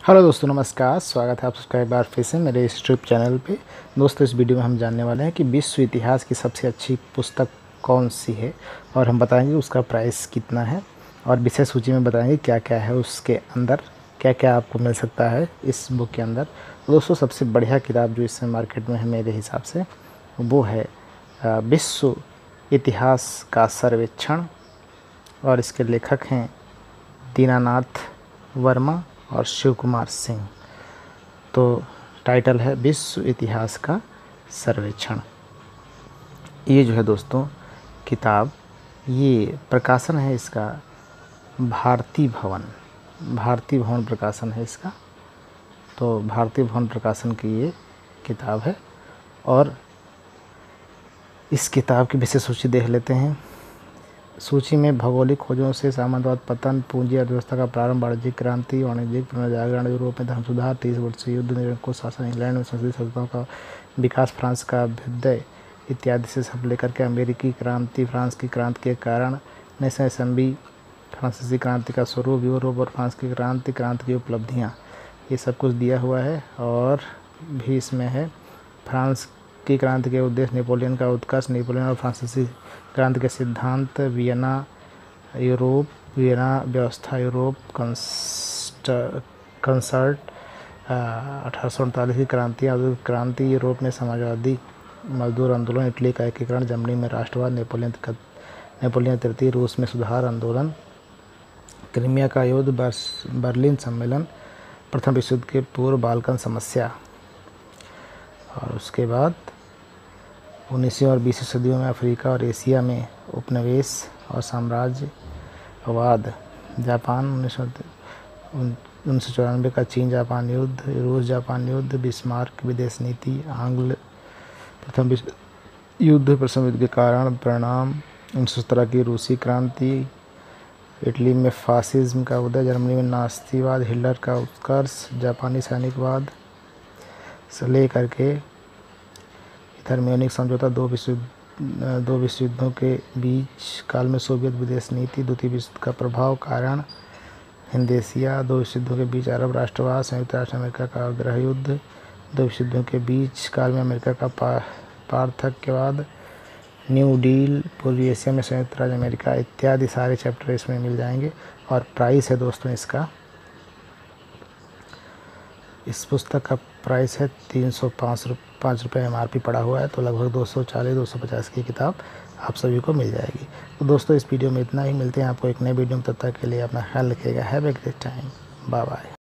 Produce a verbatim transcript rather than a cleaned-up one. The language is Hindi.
हेलो दोस्तों, नमस्कार। स्वागत है आप सबका एक बार फिर से मेरे इस यूट्यूब चैनल पे। दोस्तों, इस वीडियो में हम जानने वाले हैं कि विश्व इतिहास की सबसे अच्छी पुस्तक कौन सी है, और हम बताएंगे उसका प्राइस कितना है, और विषय सूची में बताएंगे क्या क्या है उसके अंदर, क्या क्या आपको मिल सकता है इस बुक के अंदर। तो दोस्तों, सबसे बढ़िया किताब जो इस समय मार्केट में है मेरे हिसाब से, वो है विश्व इतिहास का सर्वेक्षण, और इसके लेखक हैं दीनानाथ वर्मा और शिव कुमार सिंह। तो टाइटल है विश्व इतिहास का सर्वेक्षण। ये जो है दोस्तों किताब, ये प्रकाशन है इसका भारती भवन, भारती भवन प्रकाशन है इसका। तो भारती भवन प्रकाशन की ये किताब है, और इस किताब की विशेष सूची देख लेते हैं। सूची में भौगोलिक खोजों से सामंतवाद पतन, पूंजी अर्थव्यवस्था का प्रारंभ, वाणिज्यिक क्रांति, वाणिज्यिक पुनर्जागरण, यूरोप में धर्म सुधार, तीस वर्षीय युद्ध, निरंकुश शासन, इंग्लैंड में संसदीय संस्थाओं का विकास, फ्रांस का अभ्युदय इत्यादि से सब लेकर के अमेरिकी क्रांति, फ्रांस की क्रांति के कारण, नेशनल असेंबली, फ्रांसीसी क्रांति का स्वरूप, यूरोप और फ्रांस की क्रांति, क्रांति की उपलब्धियाँ, ये सब कुछ दिया हुआ है। और भी इसमें है फ्रांस की क्रांति के उद्देश्य, नेपोलियन का उत्कर्ष, नेपोलियन और फ्रांसीसी क्रांति के सिद्धांत, वियना यूरोप, वियना व्यवस्था, यूरोप कंसर्ट, अठारह सौ उनतालीस की क्रांति, औद्योगिक क्रांति, यूरोप में समाजवादी मजदूर आंदोलन, इटली का एकीकरण, जर्मनी में राष्ट्रवाद, नेपोलियन नेपोलियन तृतीय, रूस में सुधार आंदोलन, क्रीमिया का युद्ध, बर्लिन सम्मेलन, प्रथम विश्व युद्ध के पूर्व बाल्कन समस्या। और उसके बाद उन्नीसवीं और बीसवीं सदियों में अफ्रीका और एशिया में उपनिवेश और साम्राज्यवाद, जापान, उन्नीस सौ उन्नीस सौ चौरानवे का चीन जापान युद्ध, रूस जापान युद्ध, बिस्मार्क विदेश नीति, आंग्ल प्रथम विश्व युद्ध, प्रथम युद्ध के कारण परिणाम, उन्नीस सौ सत्रह की रूसी क्रांति, इटली में फासिज्म का उदय, जर्मनी में नास्तिवाद, हिटलर का उत्कर्ष, जापानी सैनिकवाद से ले करके इधर म्यूनिख समझौता, दो विश्व दो विश्व युद्धों के बीच काल में सोवियत विदेश नीति, द्वितीय विश्व युद्ध का प्रभाव, कारण हिंद एशिया, दो विश्व युद्धों के बीच अरब राष्ट्रवाद, संयुक्त राष्ट्र अमेरिका का गृह युद्ध, दो विश्व युद्धों के बीच काल में अमेरिका का पा, पार्थक्यवाद, न्यू डील, पूर्वी एशिया में संयुक्त राज्य अमेरिका, इत्यादि सारे चैप्टर इसमें मिल जाएंगे। और प्राइस है दोस्तों इसका, इस पुस्तक का प्राइस है तीन सौ पाँच पाँच रुपये एम आर पी पड़ा हुआ है। तो लगभग दो सौ चालीस दो सौ पचास की किताब आप सभी को मिल जाएगी। तो दोस्तों, इस वीडियो में इतना ही। मिलते हैं आपको एक नए वीडियो में, तब तक के लिए अपना ख्याल रखिएगा। Have a great time, bye bye.